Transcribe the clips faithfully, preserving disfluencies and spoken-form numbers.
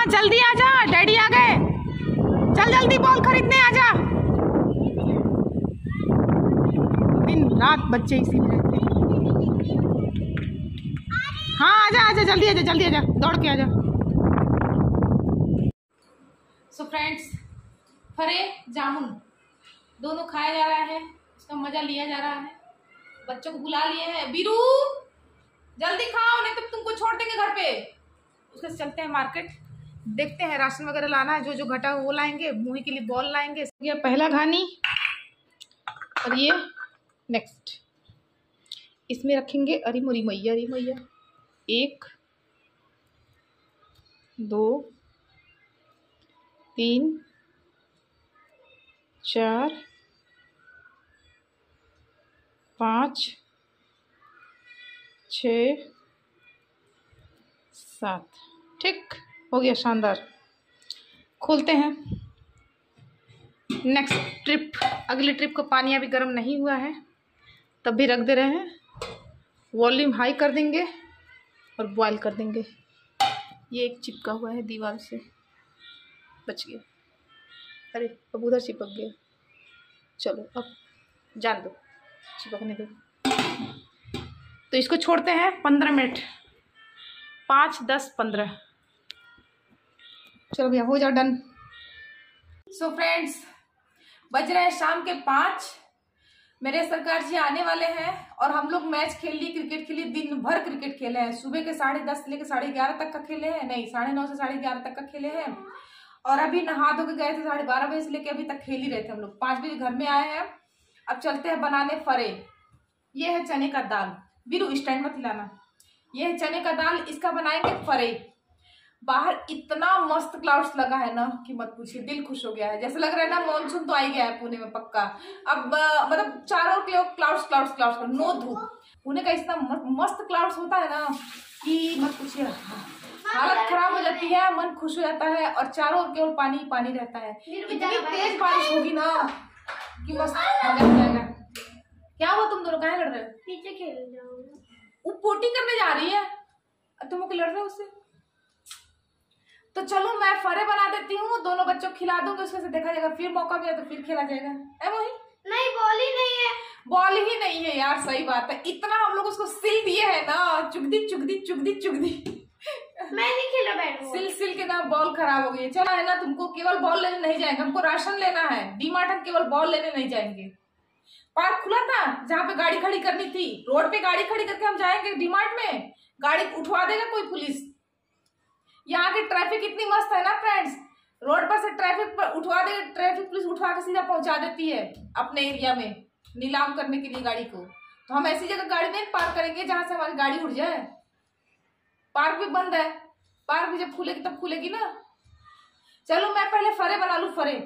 हाँ जल्दी आ जा, डैडी आ गए। चल जल्दी बॉल खरीदने आ जा। दिन रात बच्चे इसी में रहते हैं। हाँ आजा आजा, जल्दी आजा, जल्दी आजा, दौड़ के आजा। सो फ्रेंड्स, फरे जामुन दोनों खाया जा रहा है, उसका मजा लिया जा रहा है। बच्चों को बुला लिए हैं। बीरू जल्दी खाओ, नहीं तो तुमको छोड़ देंगे घर पे। उसके से चलते हैं मार्केट, देखते हैं राशन वगैरह लाना है, जो जो घटा वो लाएंगे। मुही के लिए बॉल लाएंगे। ये पहला घानी और ये नेक्स्ट, इसमें रखेंगे। अरे मोरी मैया, अरे मैया। एक दो तीन चार पाँच छ सात, ठीक हो गया, शानदार। खोलते हैं। नेक्स्ट ट्रिप, अगली ट्रिप का पानी अभी गर्म नहीं हुआ है, तब भी रख दे रहे हैं। वॉल्यूम हाई कर देंगे और बॉयल कर देंगे। ये एक चिपका हुआ है दीवार से, बच गया। अरे अब उधर चिपक गया। चलो अब जान दो, चिपकने दो। तो इसको छोड़ते हैं पंद्रह मिनट, पाँच दस पंद्रह। चलो भैया हो जाओ, डन। सो फ्रेंड्स, बज रहे हैं शाम के पाँच। मेरे सरकार जी आने वाले हैं और हम लोग मैच खेल लिए, क्रिकेट खेलिए। दिन भर क्रिकेट खेले हैं, सुबह के साढ़े दस से लेकर साढ़े ग्यारह तक का खेले हैं, नहीं साढ़े नौ से साढ़े ग्यारह तक का खेले हैं। और अभी नहा धो के गए थे, साढ़े बारह बजे से लेकर अभी तक खेल ही रहे थे हम लोग। पाँच बजे घर में आए हैं। अब चलते हैं बनाने फरे। ये है चने का दाल। बीरू स्टैंड मत हिलाना। ये है चने का दाल, इसका बनाएंगे फरे। बाहर इतना मस्त क्लाउड्स लगा है ना कि मत पूछिए, दिल खुश हो गया है। जैसे लग रहा है ना मॉनसून तो आ ही गया है पुणे में पक्का। अब मतलब चारों के क्लाउड्स क्लाउड्स क्लाउड्स, नो धूप। पुणे का इतना मस्त क्लाउड्स होता है ना कि मत पूछिए, हालत खराब हो जाती है, मन खुश हो जाता है और चारों ओर केवल पानी ही पानी रहता है। इतनी तेज बारिश होगी ना कि बस मजा आ जाएगा। क्या हुआ, तुम दोनों कहाँ लड़ रहे हो? पीछे खेल जाओ। वो पोटी करने जा रही है, तुम लोग लड़ रहे हो उससे। तो चलो मैं फरे बना देती हूँ, दोनों बच्चों को खिला दूंगी, उसमें से देखा जाएगा। फिर मौका मिला तो फिर खेला जाएगा। है वही? नहीं, बॉल ही नहीं है। बॉल ही नहीं है यार, सही बात है। इतना हम लोग उसको सिल दिए है ना, चुगदी चुगदी चुगदी चुगदी। मैं नहीं खेला बैट बॉल। सिल सिल के ना बॉल खराब हो गई। चला है ना, तुमको केवल बॉल लेने नहीं जाएंगे, हमको राशन लेना है। डीमार्ट हम केवल बॉल लेने नहीं जाएंगे। पार्क खुला था जहाँ पे गाड़ी खड़ी करनी थी, रोड पे गाड़ी खड़ी करके हम जाएंगे डीमार्ट में? गाड़ी उठवा देगा कोई पुलिस? यहाँ की ट्रैफिक इतनी मस्त है ना फ्रेंड्स, रोड पर से ट्रैफिक पर उठवा देगा, ट्रैफिक पुलिस उठवा के सीधा पहुंचा देती है अपने एरिया में नीलाम करने के लिए गाड़ी को। तो हम ऐसी जगह गाड़ी नहीं पार्क करेंगे जहां से हमारी गाड़ी उठ जाए। पार्क भी बंद है, पार्क भी जब खुलेगी तब खुलेगी ना। चलो मैं पहले फरे बना लू, फरे।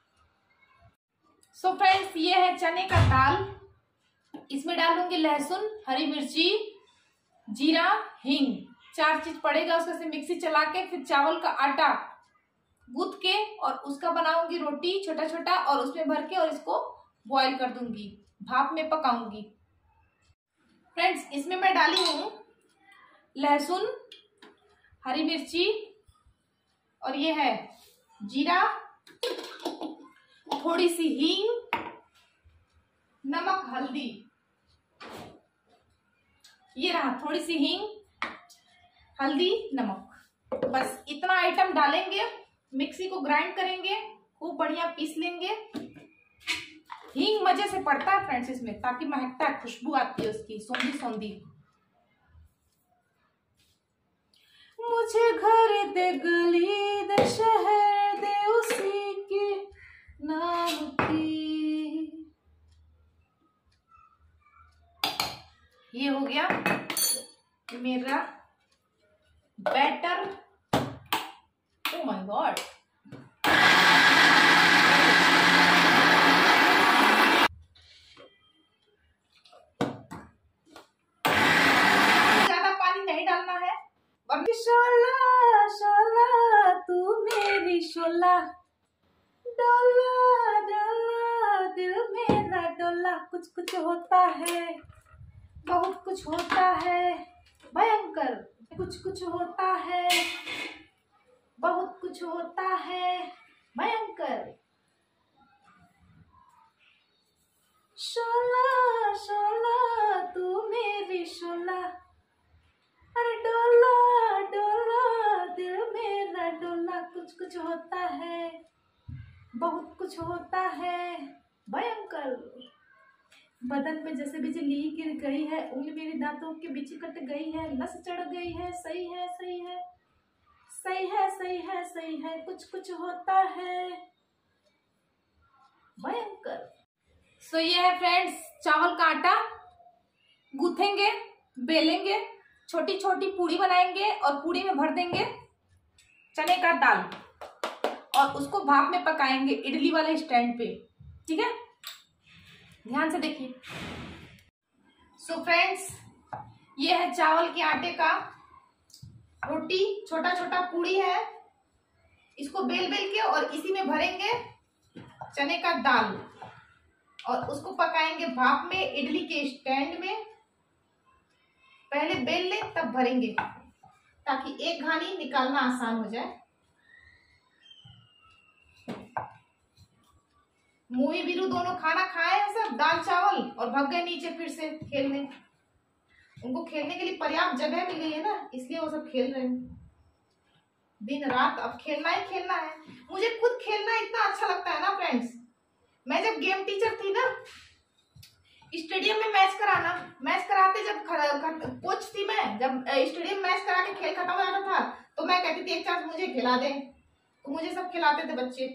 सो फ्रेंड्स, ये है चने का दाल। इसमें डालूंगी लहसुन, हरी मिर्ची, जीरा, हींग, चार चीज पड़ेगा। उसका से मिक्सी चला के फिर चावल का आटा गूंथ के और उसका बनाऊंगी रोटी छोटा छोटा, और उसमें भर के और इसको बॉईल कर दूंगी, भाप में पकाऊंगी। फ्रेंड्स, इसमें मैं डाली हूँ लहसुन, हरी मिर्ची और ये है जीरा, थोड़ी सी हींग, नमक, हल्दी। ये रहा थोड़ी सी हींग, हल्दी, नमक। बस इतना आइटम डालेंगे, मिक्सी को ग्राइंड करेंगे, खूब बढ़िया पीस लेंगे। हींग मजे से पड़ता है फ्रेंड्स इसमें, ताकि महकता है, खुशबू आती है उसकी, सौंधी सौंधी। मुझे घर दे गली दे शहर दे उसी के नाम की। ये हो गया मेरा बैटर। ओह माय गॉड, ज्यादा पानी नहीं डालना है। शोला शोला तू मेरी शोला, डोला डोला दिल मेरा डोला। कुछ कुछ होता है, बहुत कुछ होता है, भयंकर कुछ कुछ होता है, बहुत कुछ होता है भयंकर। शोला शोला तू मेरी शोला, अरे डोला डोला दिल मेरा डोला। कुछ कुछ होता है, बहुत कुछ होता है भयंकर। बदन में जैसे बिजली गिर गई है, उंगली मेरी दांतों के बीच कट गई है, नस चढ़ गई है। सही है सही है सही है सही है सही है, कुछ कुछ होता है भयंकर। सो ये है फ्रेंड्स चावल का आटा। गूंथेंगे, बेलेंगे, छोटी छोटी पूड़ी बनाएंगे और पूड़ी में भर देंगे चने का दाल और उसको भाप में पकाएंगे इडली वाले स्टैंड पे। ठीक है, ध्यान से देखिए। सो फ्रेंड्स ये है चावल के आटे का रोटी, छोटा छोटा पूड़ी है। इसको बेल बेल के और इसी में भरेंगे चने का दाल और उसको पकाएंगे भाप में इडली के स्टैंड में। पहले बेल लें तब भरेंगे ताकि एक घानी निकालना आसान हो जाए। मोही बीरू दोनों खाना खाए हैं सब, दाल चावल, और भाग गए नीचे फिर से खेलने। उनको खेलने के लिए पर्याप्त जगह मिल गई है ना, इसलिए वो सब खेल रहे हैं दिन रात। अब खेलना ही खेलना है। मुझे खुद खेलना इतना अच्छा लगता है ना फ्रेंड्स। मैं जब गेम टीचर थी ना, स्टेडियम में मैच कराना, मैच कराते जब कोच थी मैं, जब स्टेडियम मैच करा के खेल खत्म हो जाता था तो मैं कहती थी एक चांस मुझे खिला दे, तो मुझे सब खिलाते थे बच्चे।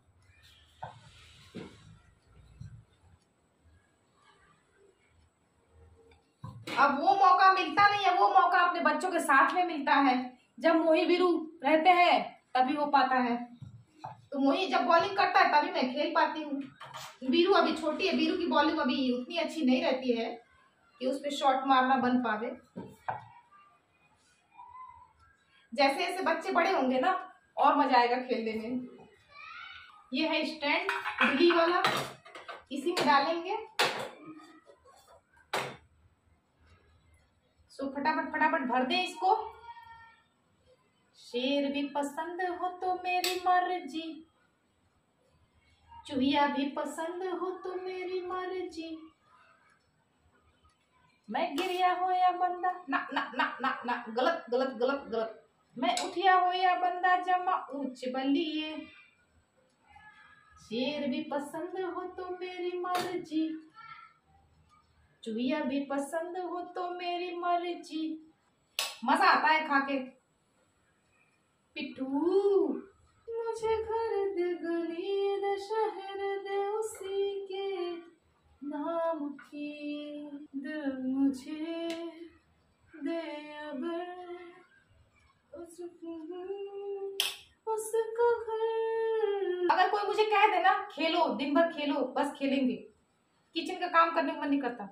अब वो मौका मिलता नहीं है, वो मौका अपने बच्चों के साथ में मिलता है। जब मोही बीरू रहते हैं तभी हो पाता है। तो मोही जब बॉलिंग करता है तभी मैं खेल पाती हूँ। बीरू अभी छोटी है, बीरू की बॉलिंग अभी उतनी अच्छी नहीं रहती है कि उस पे शॉट मारना बन पावे। जैसे जैसे बच्चे बड़े होंगे ना और मजा आएगा खेलने में। ये है स्टैंड इडली वाला, इसी में डालेंगे। सो फटाफट फटाफट भर दें इसको। शेर भी पसंद हो तो मेरी मर्जी, चूहिया भी पसंद हो तो मेरी मर्जी, मैं गिरिया हो या बंदा, ना ना ना ना ना, गलत गलत गलत गलत। मैं उठिया हो या बंदा जमा ऊंच बलिए, शेर भी पसंद हो तो मेरी मर्जी, चूहिया भी पसंद हो तो मेरी मर्जी। मजा आता है खा के। पिट्ठू मुझे घर दे गली दे शहर दे उसी के नाम की, दिल मुझे दे अगर उसको घर। अगर कोई मुझे कह दे ना खेलो, दिन भर खेलो, बस खेलेंगे, किचन का काम करने का मन नहीं करता।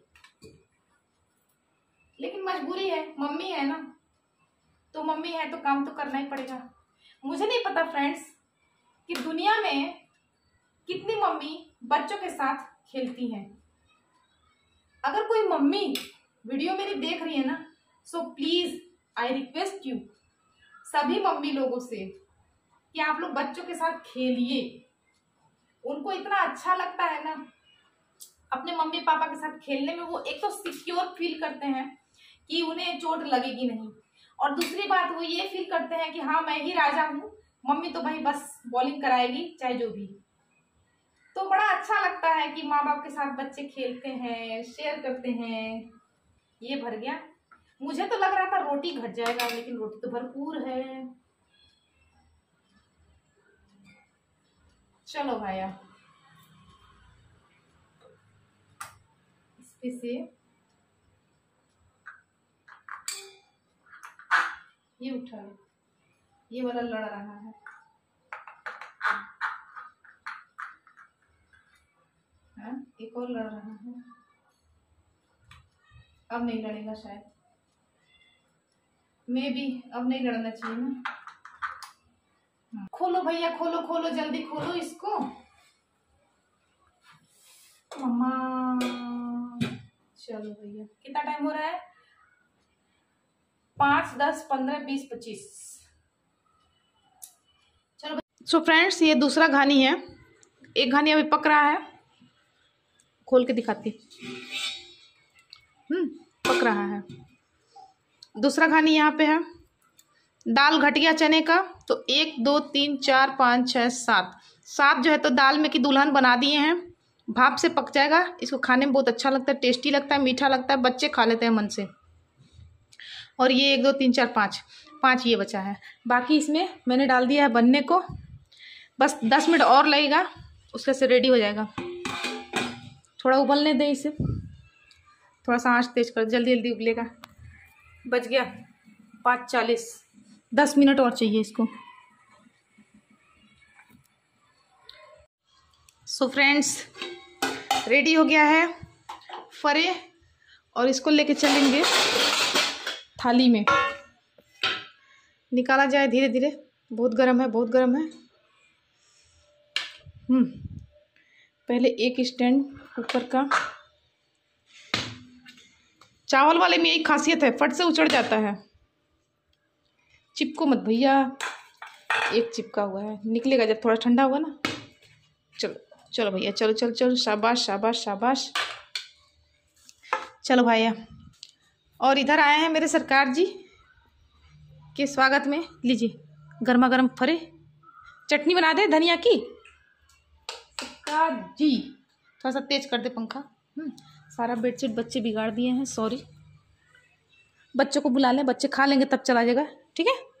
लेकिन मजबूरी है, मम्मी है ना, तो मम्मी है तो काम तो करना ही पड़ेगा। मुझे नहीं पता फ्रेंड्स कि दुनिया में कितनी मम्मी बच्चों के साथ खेलती हैं। अगर कोई मम्मी वीडियो मेरी देख रही है ना, so please I request you सभी मम्मी लोगों से कि आप लोग बच्चों के साथ खेलिए। उनको इतना अच्छा लगता है ना अपने मम्मी पापा के साथ खेलने में। वो एक तो सिक्योर फील करते हैं कि उन्हें चोट लगेगी नहीं, और दूसरी बात वो ये फील करते हैं कि हाँ मैं ही राजा हूँ, मम्मी तो भाई बस बॉलिंग कराएगी चाहे जो भी। तो बड़ा अच्छा लगता है कि माँ बाप के साथ बच्चे खेलते हैं, शेयर करते हैं। ये भर गया। मुझे तो लग रहा था रोटी घट जाएगा, लेकिन रोटी तो भरपूर है। चलो भाया, इसके से ये उठा लो, ये वाला लड़ रहा है। हाँ, एक और लड़ रहा है। अब नहीं लड़ेगा शायद, मे भी अब नहीं लड़ना चाहिए ना। खोलो भैया, खोलो खोलो, जल्दी खोलो इसको। मम्मा चलो भैया, कितना टाइम हो रहा है? पाँच, दस, पंद्रह, बीस, पच्चीस। सो फ्रेंड्स, ये दूसरा घानी है। एक घानी अभी पक रहा है, खोल के दिखाती। हम्म पक रहा है। दूसरा घानी यहाँ पे है। दाल घट गया चने का, तो एक दो तीन चार पाँच छः सात सात जो है तो दाल में की दुल्हन बना दिए हैं। भाप से पक जाएगा। इसको खाने में बहुत अच्छा लगता है, टेस्टी लगता है, मीठा लगता है, बच्चे खा लेते हैं मन से। और ये एक दो तीन चार पाँच पाँच ये बचा है। बाकी इसमें मैंने डाल दिया है बनने को। बस दस मिनट और लगेगा, उसके से रेडी हो जाएगा। थोड़ा उबलने दें इसे, थोड़ा सा आँच तेज कर, जल्दी जल्दी उबलेगा। बच गया पाँच चालीस, दस मिनट और चाहिए इसको। सो फ्रेंड्स, रेडी हो गया है फरे, और इसको लेके चलेंगे थाली में। निकाला जाए धीरे धीरे, बहुत गर्म है, बहुत गर्म है। हम्म पहले एक स्टैंड ऊपर का। चावल वाले में यही खासियत है, फट से उचड़ जाता है। चिपको मत भैया, एक चिपका हुआ है, निकलेगा जब थोड़ा ठंडा हुआ ना। चलो चलो भैया, चलो चलो चलो, शाबाश शाबाश शाबाश। चलो भैया, और इधर आए हैं मेरे सरकार जी के स्वागत में। लीजिए गर्मा गर्म फरे, चटनी बना दे धनिया की। सरकार जी, थोड़ा सा तेज कर दे पंखा। हम्म सारा बेडशीट बच्चे बिगाड़ दिए हैं, सॉरी। बच्चों को बुला लें, बच्चे खा लेंगे तब चला जाएगा, ठीक है।